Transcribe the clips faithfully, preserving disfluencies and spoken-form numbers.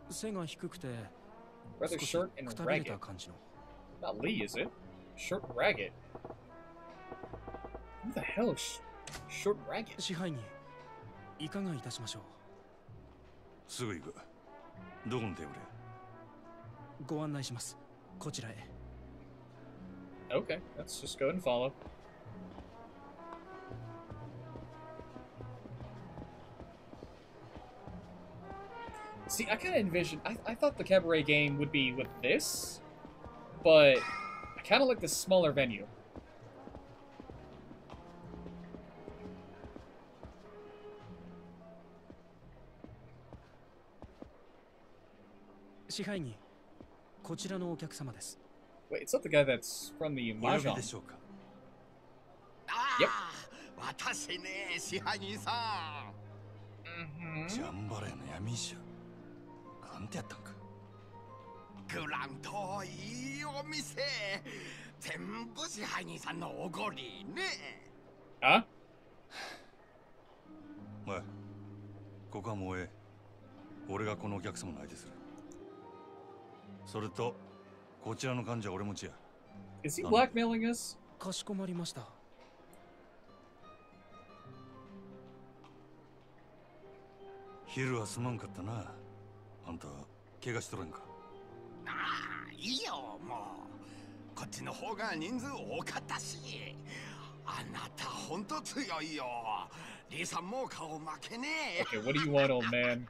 背が低くて Rather 少し short and くたびれた ragged. 感じの。 Not Lee, is it? Short and ragged. Who the hell is sh short and ragged? 支配人、いかがいたしましょう。 すぐ行く。どこのテーブル？ ご案内します。こちらへ。 Okay, let's just go ahead and follow. See, I kind of envisioned... I, I thought the cabaret game would be with this, but I kind of like the smaller venue. 支配人、こちらのお客様です。 Wait, it's not the guy that's from the お呼び Mahjong. でしょうか？ あ Yep. あ、私ね、支配人さん。 Mm-hmm. ジャンバラヤの闇医者。なんてやったんか。 グランといいお店。全部支配人さんのおごりね。 Huh? おい、ここはもうええ。俺がこのお客様の相手する。それと、こちらの患者は俺持ちや。 Is he blackmailing us? かしこまりました。 昼はすまんかったな。あんた、怪我しとらんか？ ああ、いいよ、もう。こっちの方が人数多かったし。あなた、ほんと強いよ。リーさんも顔負けねえ。 Okay, what do you want, old man?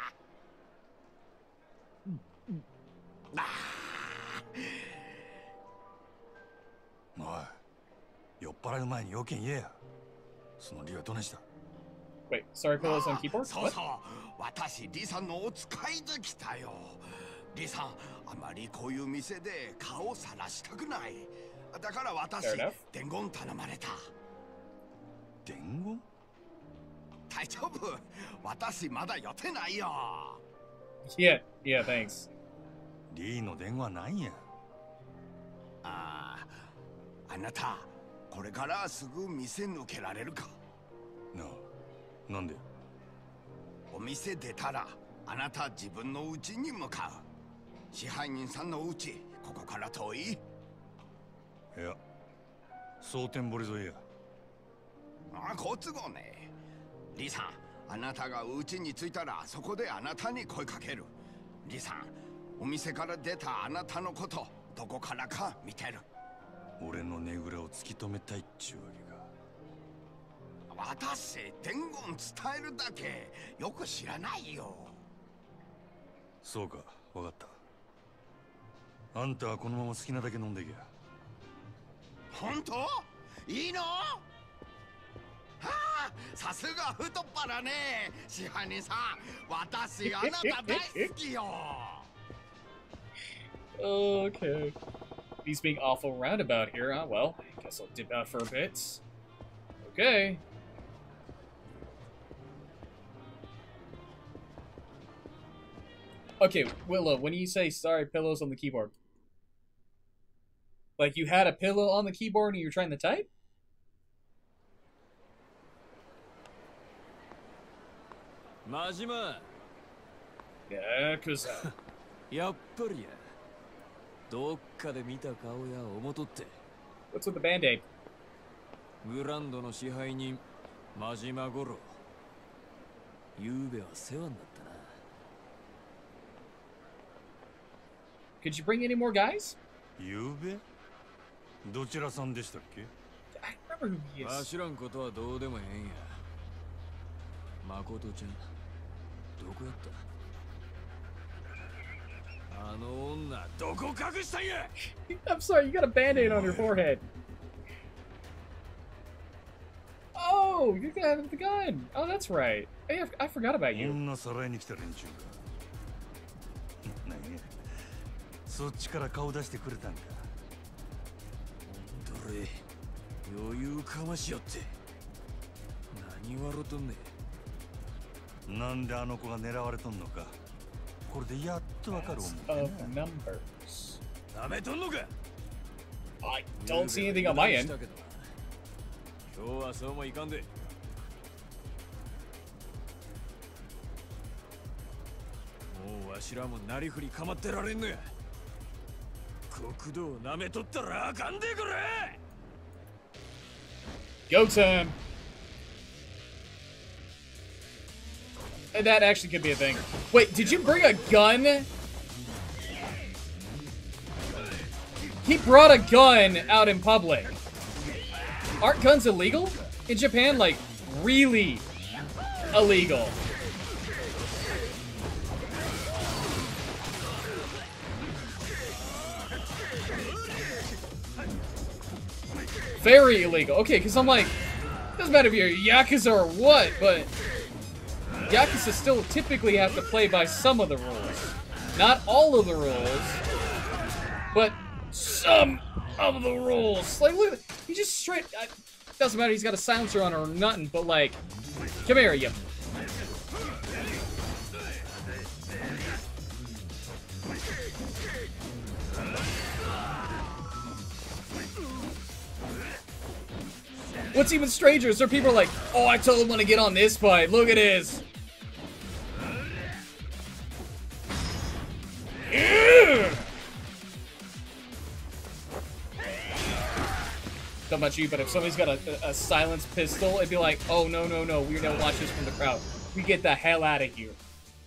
あおい、酔っ払う前に要件言えや。その理はどねした？ Wait, sorry, pillows on あ keyboard? そう What? そう。私、リさんのお使いで来たよ。リさん、あまりこういう店で顔さらしたくない。だから私 Fair enough.、 伝言頼まれた。 伝言？ 大丈夫。私、まだ予定ないよ。 Yeah, yeah, thanks. リーの電話なんや？ ああ、あなた、これからすぐ店抜けられるか？ なあ、なんで？ お店出たら、あなた自分の家に向かう。支配人さんの家、ここから遠い？ いや、蒼天堀沿いや。 ああ、好都合ね。リさん、あなたが家に着いたら、そこであなたに声かける。リさん、お店から出たあなたのこと、どこからか見てる。 俺のねぐらを突き止めたいっちゅうわけか。 私、伝言伝えるだけ、よく知らないよ。 そうか、わかった。あんたはこのまま好きなだけ飲んでけや。 本当？いいの？はあ、さすが太っ腹ね。支配人さん、私あなた大好きよ。 Okay. He's being awful roundabout here, huh? Well, I guess I'll dip out for a bit. Okay. Okay, Willow, when you say sorry pillows on the keyboard, like you had a pillow on the keyboard and you're trying to type? マジマ。 Yeah, cause uh, やっぱりや。どっかで見た顔や思とって。 what's with the band-aid? グランドの支配人、真島五郎。ゆうべは世話になったな。 Could you bring any more guys? ゆうべ？どちらさんでしたっけ？ I remember who he まあ is. 知らんことはどうでもええんや。誠ちゃん、どこやった？あの女、どこ隠したんや？ I'm sorry, you got a band-aid on your forehead. Oh, you're gonna have the gun. Oh, that's right. Hey, I, I forgot about こ you. んなさらいに来た連中が。何や、そっちから顔出してくれたんか。 どれ、余裕かましよって。何笑うとんねん。 なんであの子が狙われとんのか。これでやっとわかる Cast 思う of てな。 numbers. なめとんのか？ I don't see anything on my end. 今日はそうもいかんで。もうわわしらもなりふり構ってられんのや。国土を舐めとったらあかんでくれ。 Go time. That actually could be a thing. Wait, did you bring a gun? He brought a gun out in public. Aren't guns illegal in Japan? Like, really illegal. Very illegal. Okay, because I'm like, doesn't matter if you're Yakuza or what, but Yakuza still typically have to play by some of the rules. Not all of the rules, but some of the rules. Like, look, he just straight, I, doesn't matter he's got a silencer on or nothing, but like, come here, you. What's even stranger is there are people like, oh, I totally want to get on this fight. Look at this. Don't know about you, but if somebody's got a, a, a silenced pistol, it'd be like, oh, no, no, no, we're gonna watch this from the crowd. We get the hell out of here.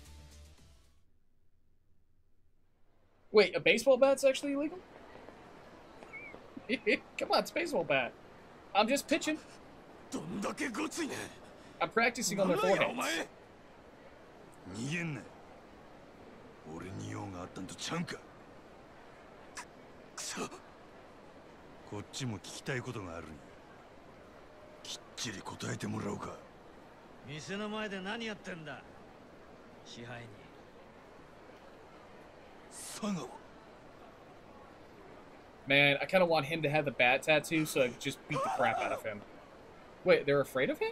Wait, a baseball bat's actually illegal? Come on, it's a baseball bat. I'm just pitching. I'm practicing on their foreheads. 逃げんな。俺に用があったんとちゃうんか。くそ。こっちも聞きたいことがあるんや。きっちり答えてもらおうか。 店の前で何やってんだ。支配人。 佐川。 Man, I kind of want him to have the bat tattoo so I could just beat the crap out of him. Wait, they're afraid of him?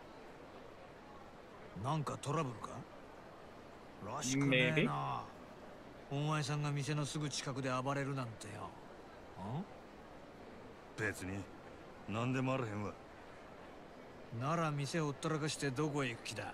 なんかトラブルか？らしくねえな。お前さんが店のすぐ近くで暴れるなんてよ。ん？ 別に何でもあらへんわ。 なら店をほったらかしてどこへ行く気だ。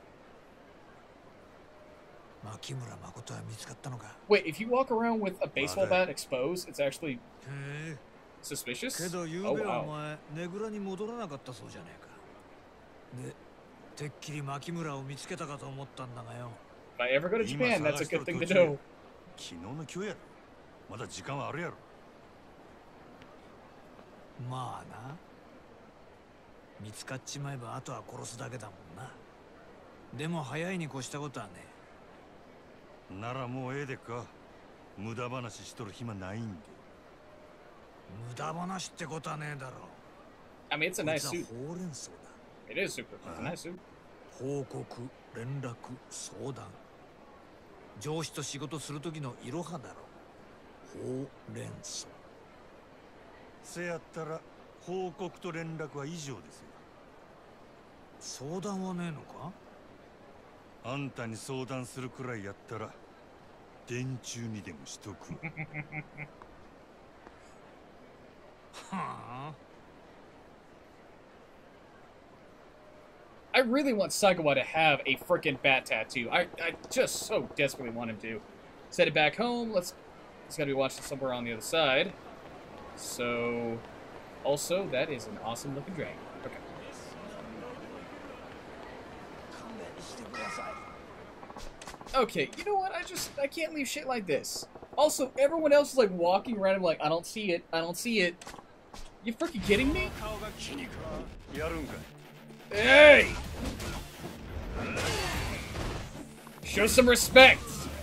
牧村誠は見つかったのか？ Wait, if you walk around with a baseball bat exposed, it's actually suspicious? けどゆう Oh べはお wow. 前ねぐらに戻らなかったそうじゃねえか。で、てっきり牧村を見つけたかと思ったんだがよ。 If I ever go to 今 Japan, 探 that's a しと good る thing 途 to 中 know. 昨日の今日やろ。まだ時間はあるやろ。 まあな。見つかっちまえばあとは殺すだけだもんな。でも早いに越したことはね。 ならもうええでっか。無駄話しとる暇ないんで。 無駄話ってことはねえだろ。 I mean, it's a nice こい suit. つはほうれん草だ。 It is super. It's a nice suit. 報告、連絡、相談。上司と仕事する時のいろはだろ。ほうれん草。 せやったら報告と連絡は以上ですよ。 相談はねえのか？ あんたに相談するくらいやったら電柱にでもしとく。 はあ。 I really want Sagawa to have a freaking bat tattoo. I, I just so desperately want him to. Let's head it back home. Let's. It's got to be watching somewhere on the other side. So, also, that is an awesome looking dragon. Okay. Okay, you know what? I just I can't leave shit like this. Also, everyone else is like walking around and like, I don't see it. I don't see it. You freaking kidding me? Hey! Show some respect!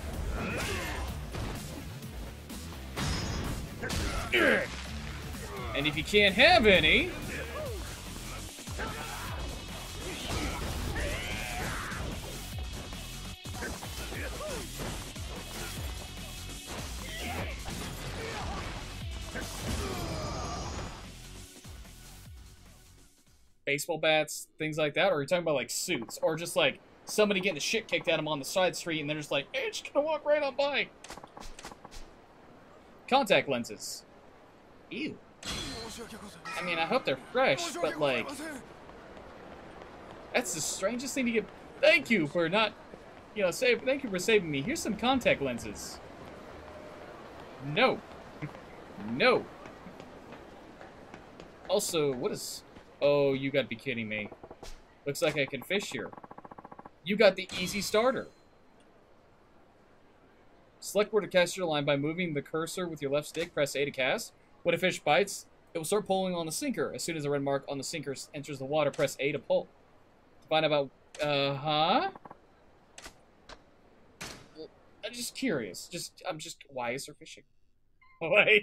And if you can't have any... baseball bats, things like that? Or are you talking about like suits? Or just like somebody getting the shit kicked at them on the side street and they're just like, hey, just gonna walk right on by. Contact lenses. Ew. I mean, I hope they're fresh, but like... That's the strangest thing to get... Thank you for not You know, save. Thank you for saving me. Here's some contact lenses. No. No. Also, what is... Oh, you gotta be kidding me. Looks like I can fish here. You got the easy starter. Select where to cast your line by moving the cursor with your left stick. Press A to cast. When a fish bites, it will start pulling on the sinker. As soon as the red mark on the sinker enters the water, press A to pull. To find out about... Uh-huh? I'm just curious. Just, I'm just... Why is there fishing? Why?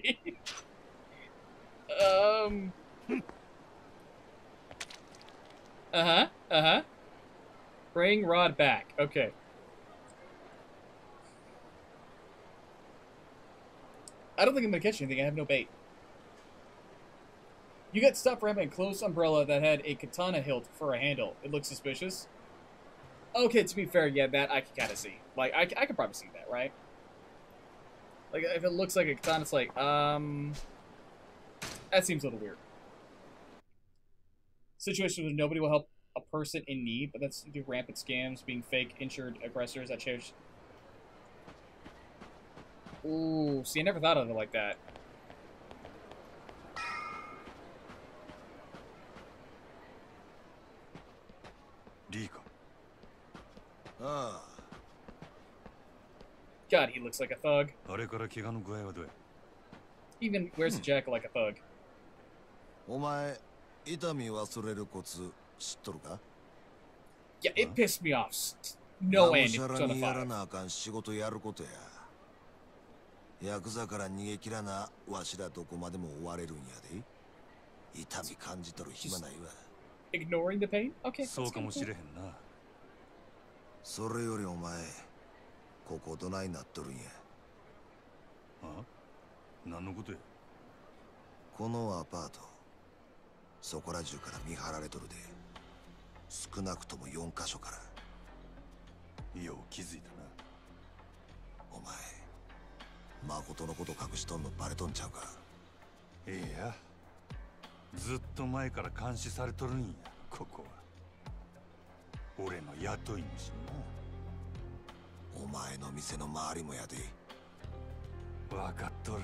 um... Uh-huh, uh-huh. Bring rod back. Okay. I don't think I'm gonna catch anything. I have no bait. You got stuff wrapping a closed umbrella that had a katana hilt for a handle. It looks suspicious. Okay, to be fair, yeah, that I can kind of see. Like, I, I could probably see that, right? Like, if it looks like a katana, it's like, um... that seems a little weird. Situations where nobody will help a person in need, but that's due to rampant scams, being fake, insured aggressors that cherish... Ooh, see, I never thought of it like that. Rika. Ah. God, he looks like a thug. あれから怪我の具合はどうや? Even wears a jacket like a thug. お前、痛み忘れるコツ知っとるか? Yeah, it pissed me off. No end. It's がむしゃ on ら the にやら fire. なあかん仕事やることや。ヤクザから逃げ切らな、わしらどこまでも追われるんやで。痛み感じとる暇ないわ。 Ignoring the pain? Okay. そうかもしれへんな。 それよりお前、ここどないなっとるんや。 あ? 何のことや? このアパート、そこら中から見張られとるで。少なくともよんかしょから。 よう気づいたな。 お前、誠のこと隠しとんのバレとんちゃうか。 いや、ずっと前から監視されとるんや、ここは。俺の雇い主お前の店の周りもやで。 な。分かっとる。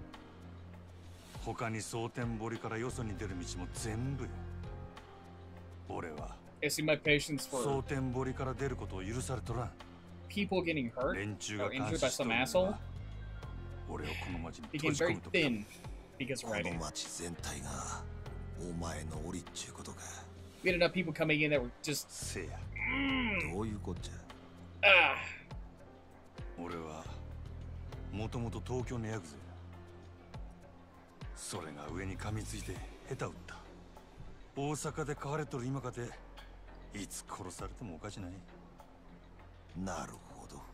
他に蒼天堀からよそに出る道も全部や。俺は I see my patience 蒼 for 天堀から出ることを許されとらん。 people getting hurt 連中が or 監 injured 視 by しと some るの asshole は俺をこの町に became 閉じ込 very むときだ。 thin because こ of の writing. 町全体がお前の檻っちゅうことか。 We had enough people coming in that were just せや。 どういうこっちゃ。 ah. 俺はもともと東京のヤクザや。それが上に噛みついて下手打った。大阪で飼われとる今かていつ殺されてもおかしない。 なるほど。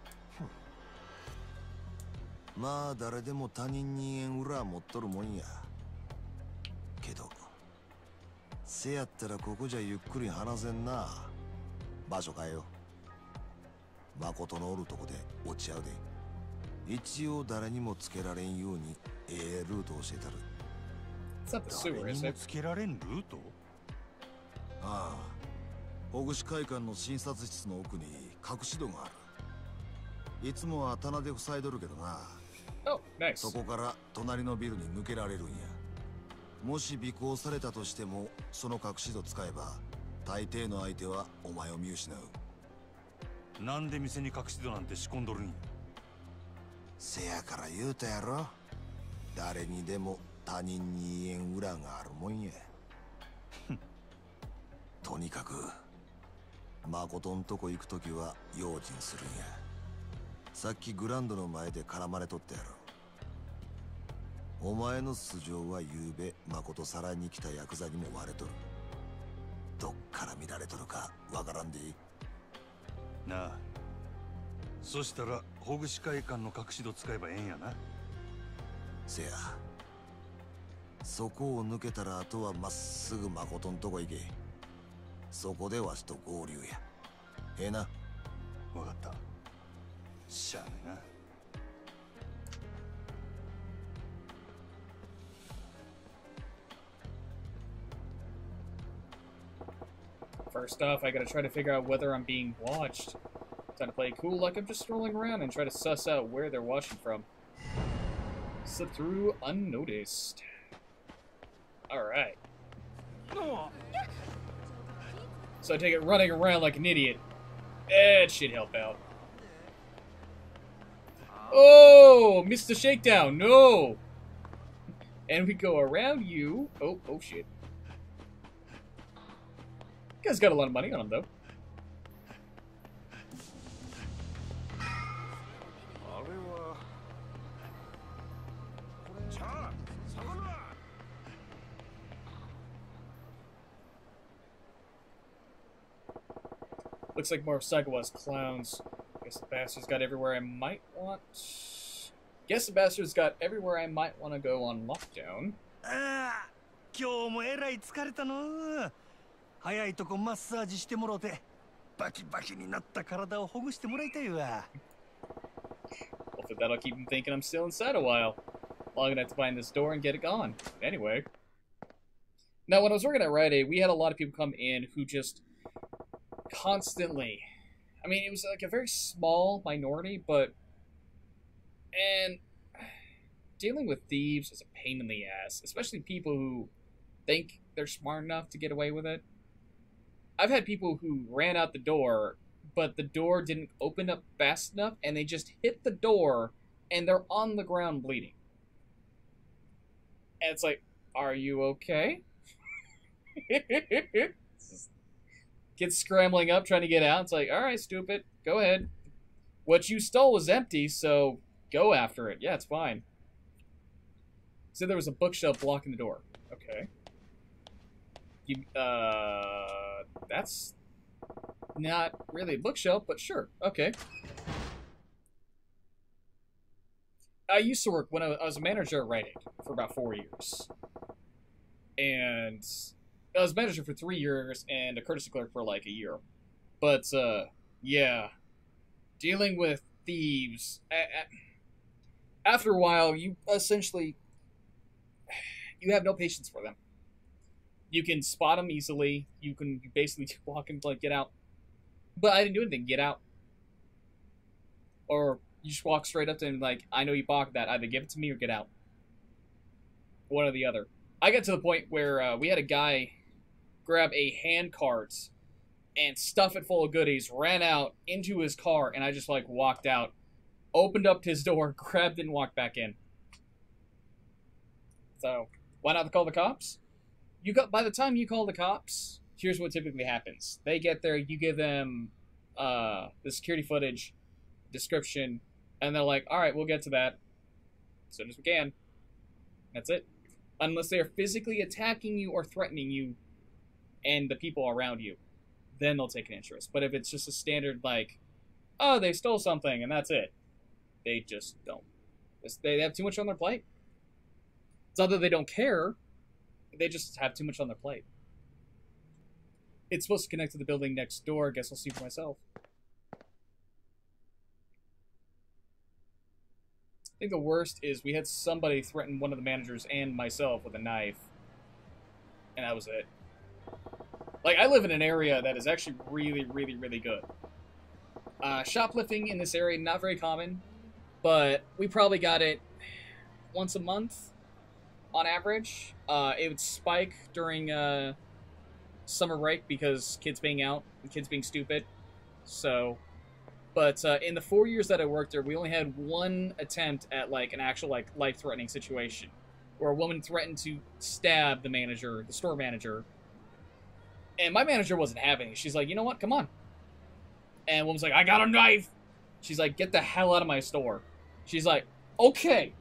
まあ誰でも他人に縁裏持っとるもんや。けどせやったらここじゃゆっくり話せんな。場所変えよう。誠のおるとこで落ち合うで。一応誰にもつけられんようにええルートを教えたる。 It's not the sewer, 誰 is にも it? つけられんルート？ ああ、ほぐし会館の診察室の奥に隠し戸がある。いつもは棚で塞いどるけどな。 Oh, nice. そこから隣のビルに抜けられるんや。もし尾行されたとしてもその隠し戸使えば大抵の相手はお前を見失う。 なんで店に隠し戸なんて仕込んどるんや。 せやから言うたやろ。誰にでも他人に言えん裏があるもんや。とにかく誠んとこ行くときは用心するんや。さっきグランドの前で絡まれとったやろ。お前の素性はゆうべ誠さらに来たヤクザにも割れとる。どっから見られとるかわからんでいい。 なあ、そしたらほぐし会館の隠し戸使えばええんやな。 せや、そこを抜けたらあとはまっすぐ誠んとこ行け。そこでわしと合流や。ええな。 わかった。しゃあねえな。 First off, I gotta try to figure out whether I'm being watched. Time to play cool like I'm just strolling around and try to suss out where they're watching from. Slip through unnoticed. Alright. So I take it running around like an idiot. That should help out. Oh! Missed the shakedown! No! And we go around you. Oh, oh shit. You guys got a lot of money on him, though. Looks like more of Sagawa's clowns. Guess the bastard's got everywhere I might want... Guess the bastard's got everywhere I might want to go on lockdown. Ah, 今日もえらい疲れたの。早いとこマッサージしてもろて、バキバキになった体をほぐしてもらいたいわ。 Hopefully that'll keep him thinking I'm still inside a while. Long enough to find this door and get it gone. Anyway. Now, when I was working at Rite Aid, we had a lot of people come in who just constantly... I mean, it was like a very small minority, but... And dealing with thieves is a pain in the ass, especially people who think they're smart enough to get away with it. I've had people who ran out the door, but the door didn't open up fast enough, and they just hit the door, and they're on the ground bleeding. And it's like, are you okay? Kids scrambling up, trying to get out. It's like, all right, stupid, go ahead. What you stole was empty, so go after it. Yeah, it's fine. So there was a bookshelf blocking the door. Okay. You, uh, that's not really a bookshelf, but sure. Okay. I used to work when I was a manager at Rite Aid for about four years. And I was manager for three years and a courtesy clerk for like a year. But, uh, yeah. Dealing with thieves. After a while, you essentially... You have no patience for them. You can spot them easily. You can basically walk and like, get out. But I didn't do anything. Get out. Or you just walk straight up to him like, I know you bought that. Either give it to me or get out. One or the other. I got to the point where uh, we had a guy grab a hand cart and stuff it full of goodies, ran out into his car, and I just like walked out, opened up his door, grabbed it, and walked back in. So, why not call the cops? You got, by the time you call the cops, here's what typically happens. They get there, you give them uh, the security footage, description, and they're like, alright, we'll get to that as soon as we can. That's it. Unless they are physically attacking you or threatening you and the people around you, then they'll take an interest. But if it's just a standard, like, oh, they stole something and that's it, they just don't. They have too much on their plate. It's not that they don't care, they just have too much on their plate. It's supposed to connect to the building next door. I guess I'll see for myself. I think the worst is we had somebody threaten one of the managers and myself with a knife. And that was it. Like, I live in an area that is actually really, really, really good. Uh, shoplifting in this area, not very common. But we probably got it once a month on average. Uh, it would spike during uh, summer break because kids being out and kids being stupid. So... But uh, in the four years that I worked there, we only had one attempt at like an actual like life-threatening situation, where a woman threatened to stab the manager, the store manager, and my manager wasn't having it. She's like, you know what? Come on. And woman's like, I got a knife. She's like, get the hell out of my store. She's like, okay.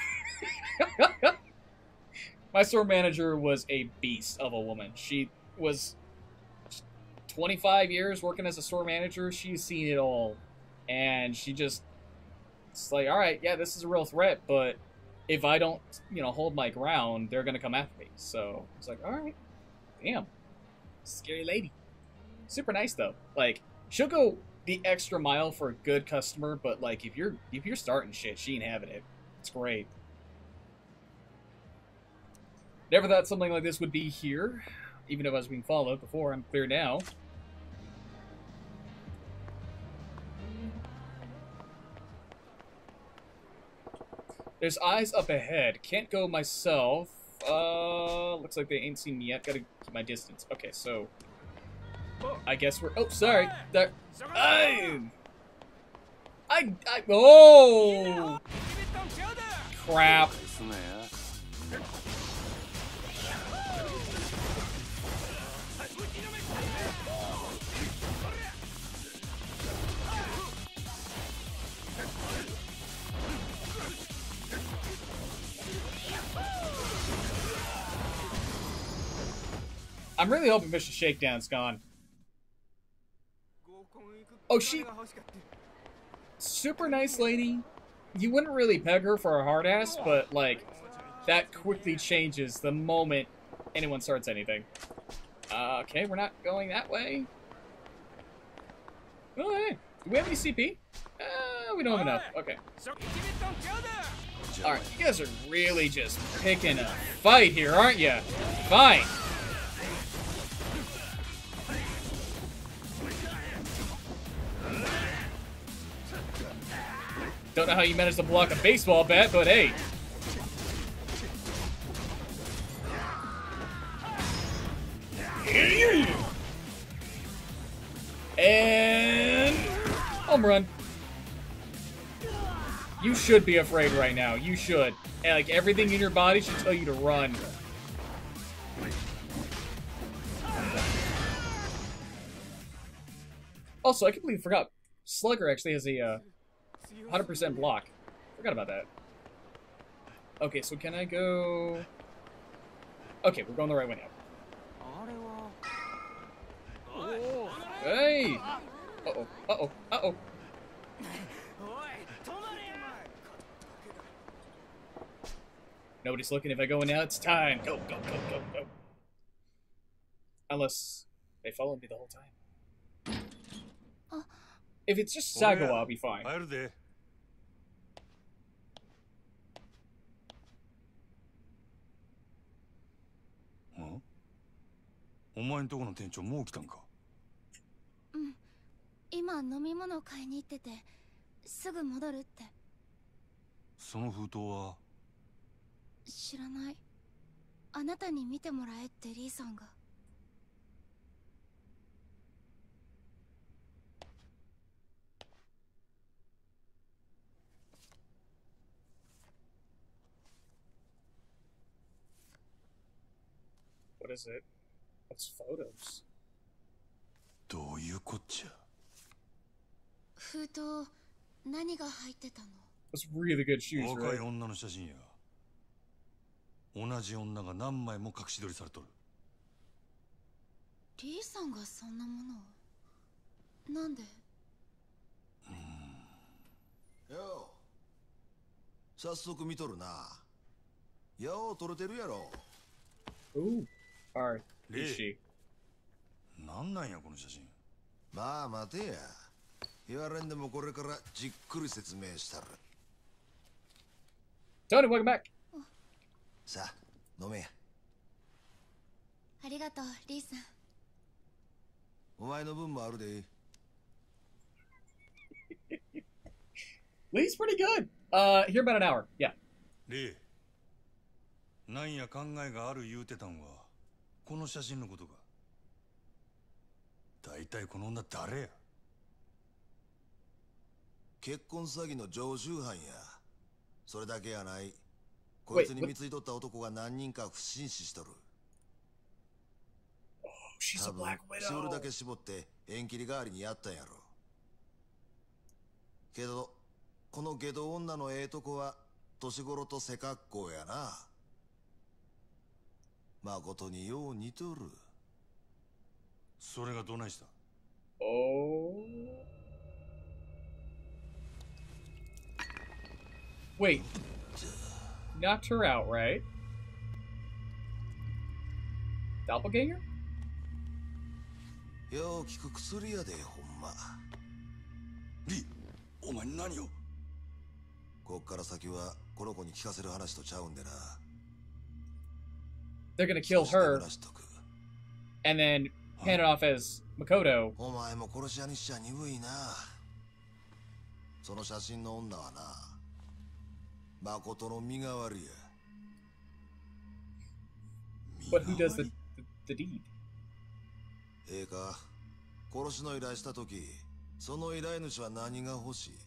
My store manager was a beast of a woman. She was twenty-five years working as a store manager. She's seen it all. And she just, it's like, all right, yeah, this is a real threat, but if I don't, you know, hold my ground, they're going to come after me. So it's like, all right, damn, scary lady. Super nice, though. Like, she'll go the extra mile for a good customer, but, like, if you're, if you're starting shit, she ain't having it. It's great. Never thought something like this would be here, even if I was being followed before. I'm clear now. There's eyes up ahead. Can't go myself. Uh, looks like they ain't seen me yet. Gotta keep my distance. Okay, so I guess we're. Oh, sorry. There. I. I. I. Oh. Crap. I'm really hoping Mister Shakedown's gone. Oh, she... Super nice lady. You wouldn't really peg her for a hard ass, but, like, that quickly changes the moment anyone starts anything. Uh, okay, we're not going that way. Oh, hey. Do we have any C P? Uh, we don't have enough. Okay. Alright, you guys are really just picking a fight here, aren't you? Fine. Don't know how you managed to block a baseball bat, but hey. And home run. You should be afraid right now. You should. And like everything in your body should tell you to run. Also, I completely forgot. Slugger actually has a uh, one hundred percent block. Forgot about that. Okay, so can I go... Okay, we're going the right way now. Hey! Uh-oh, uh-oh, uh-oh. Nobody's looking. If I go in now, it's time. Go, go, go, go, go. Unless they followed me the whole time. If it's just Sagawa, I'll be fine. お前んとこの店長もう来たんか。 うん。今飲み物買いに行ってて、すぐ戻るって。 その封筒は知らない。あなたに見てもらえってリーさんが。 What is it? What's photos? どういうこっちゃ。 封筒何が入ってたの？ That's really good shoes, 若い right? 女の写真や。同じ女が何枚も隠し撮りされとる。 リーさんがそんなものを。なんで？ よう。早速見とるな。よう撮れてるやろ。 Ooh. Alright. Is she? なんなんやこの写真。 まあ待てや。言われんでもこれからじっくり説明したる。 Tony, welcome back. さあ、飲めや。 ありがとう、リーさん。 お前の分もあるで。 Lee's pretty good. Uh, here about an hour. Yeah. レイ、なんや考えがある言うてたんはこの写真のことか。大体この女誰や。 結婚詐欺の常習犯や。それだけやない。こいつに貢いとった男が何人か不審死しとる。 She's a 多分 Black 絞る Widow. だけ絞って縁切り代わりにやったんやろ。けどこの下道女のええとこは年頃と背格好やな。誠によう似とる。 それがどないした。 Oh. Wait. Knocked her out, right? Doppelganger? よう聞く薬やでほんま。 リー、お前何を。 こっから先はこの子に聞かせる話とちゃうんでな。 They're gonna kill her and then hand it off as Makoto. お前も殺し屋にしちゃ鈍いな。その写真の女はな、 誠の身代わりや。 But who does the, the, the deed? ええか、殺しの依頼したとき、その依頼主は何が欲しい？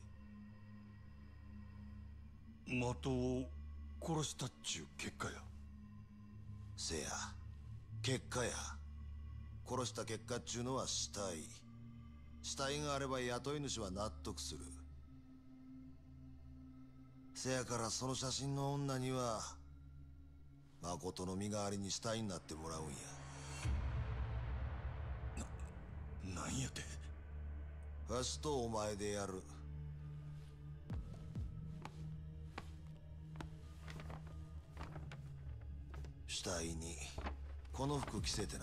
的を殺したっちゅう結果や。 せや、結果や。殺した結果っちゅうのは死体。死体があれば雇い主は納得する。せやからその写真の女には誠の身代わりに死体になってもらうんや。 な、なんやて。 わしとお前でやる。死体にこの服着せてな。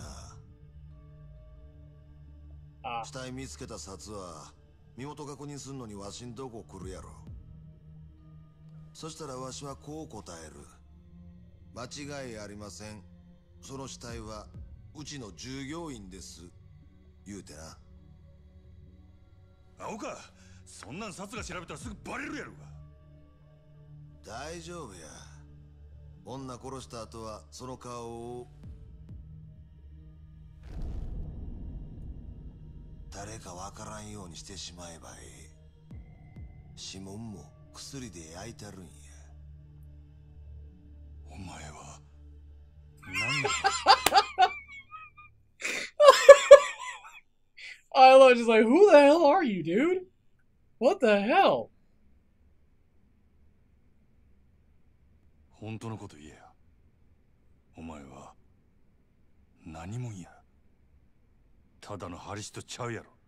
あ死体見つけた札は身元確認するのにわしんとこ来るやろ。そしたらわしはこう答える。間違いありません。その死体はうちの従業員です。言うてな。 青か、そんなん札が調べたらすぐバレるやろが。 大丈夫や。女殺した後はその顔を誰かわからんようにしてしまえばええ。指紋も薬で焼いてあるんや。 お前は何や。 I was just like, who the hell are you, dude? What the hell? 本当のこと言えや。お前は何もんや。ただのハリスとちゃうやろ。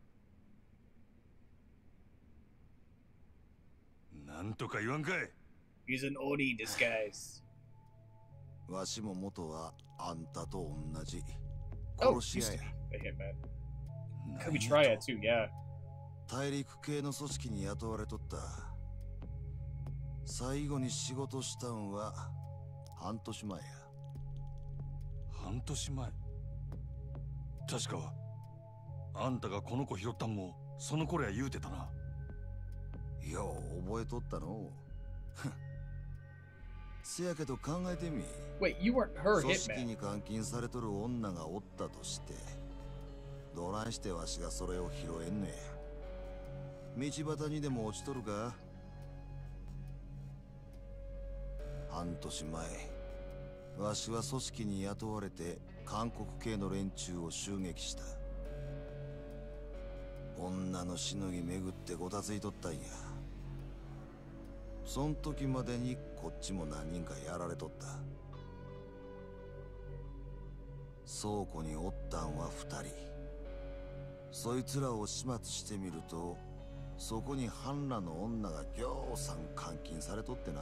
なんとか言わんかい。 He's an Oni in disguise. わしも元はあんたと同じ Oh, 殺し used 屋 to や。 be a hitman. Could be Triad too, yeah. 大陸系の組織に雇われとった。最後に仕事したんは半年前や。 半年前。確かあんたがこの子拾ったんもその頃や言うてたな。 よう覚えとったの。せやけど考えてみ。 Wait, you weren't her 組織 hitman. に監禁されとる女がおったとして、どないしてわしがそれを拾えんねん。道端にでも落ちとるか。半年前、わしは組織に雇われて韓国系の連中を襲撃した。女のしのぎ巡ってごたついとったんや。そん時までにこっちも何人かやられとった。倉庫におったんは二人。そいつらを始末してみると、そこに半裸の女がぎょうさん監禁されとってな。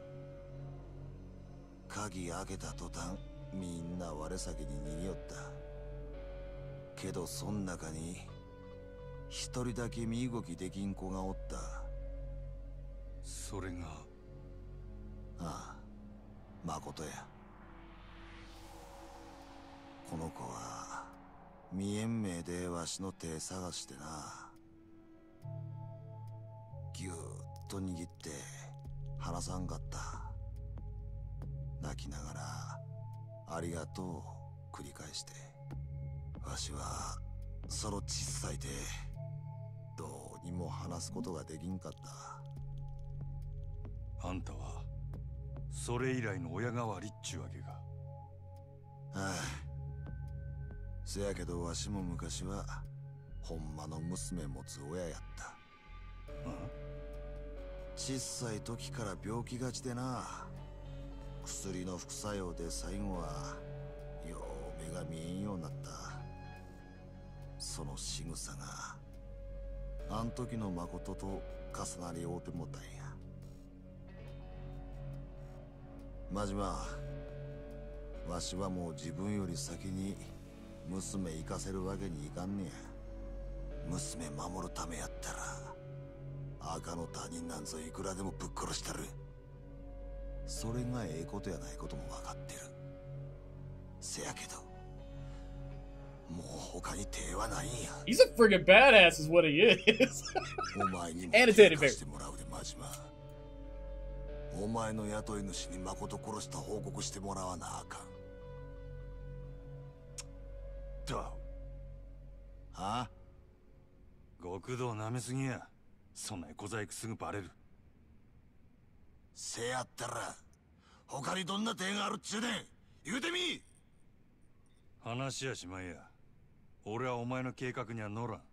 鍵開けた途端、みんな我先に逃げよった。けどそん中に一人だけ身動きできん子がおった。 それが。 ああ、誠や。この子は未延命でわしの手探してな。ぎゅーっと握って離さんかった。泣きながらありがとう繰り返して。わしはその小さい手どうにも離すことができんかった。 あんたはそれ以来の親代わりっちゅうわけか。 ああ、せやけどわしも昔はほんまの娘持つ親やった。小さい時から病気がちでな。薬の副作用で最後はよう目が見えんようになった。その仕草があん時の誠と重なり合うてもたんや。真島、わしはもう自分より先に娘行かせるわけにいかんねや。娘守るためやったら赤の他人なんぞいくらでもぶっ殺したる。それがええことやないことも分かってる。せやけどもう他に手はないんや。 He's a friggin' badass is what he is. お前にも And a teddy bear. してもらうで真島。 お前の雇い主に誠殺した報告してもらわなあかん。 とはあ？ 極道舐めすぎや。そんな小細工すぐバレる。 せやったら他にどんな手があるっちゅうねん。言うてみ。 話やしまいや。俺はお前の計画には乗らん。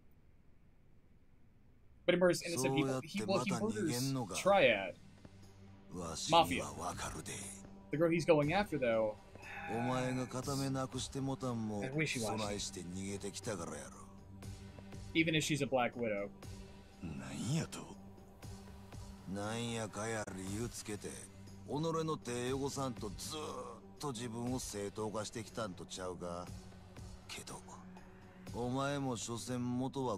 But he murders innocent people. He, well, he murders Triad. わしにはわかるで。 The girl he's going after, though. お前が片目なくしてもたんも I wish he was. 備えして逃げてきたからやろ。 Even if she's a Black Widow. なんやと。 なんやかや理由つけて己の手汚さんとずーっと自分を正当化してきたんとちゃうか。けどお前も所詮元は